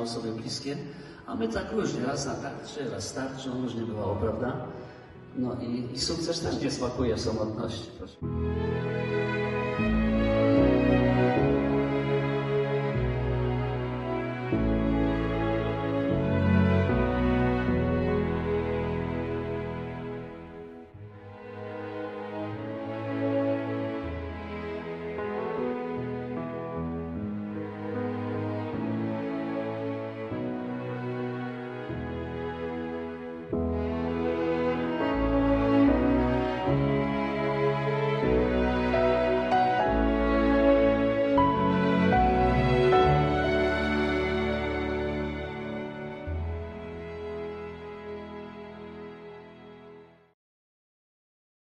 osoby bliskie, a my tak różnie, raz na tarczy, raz starczą, różnie bywało, prawda? No i sukces też nie smakuje samotności, proszę.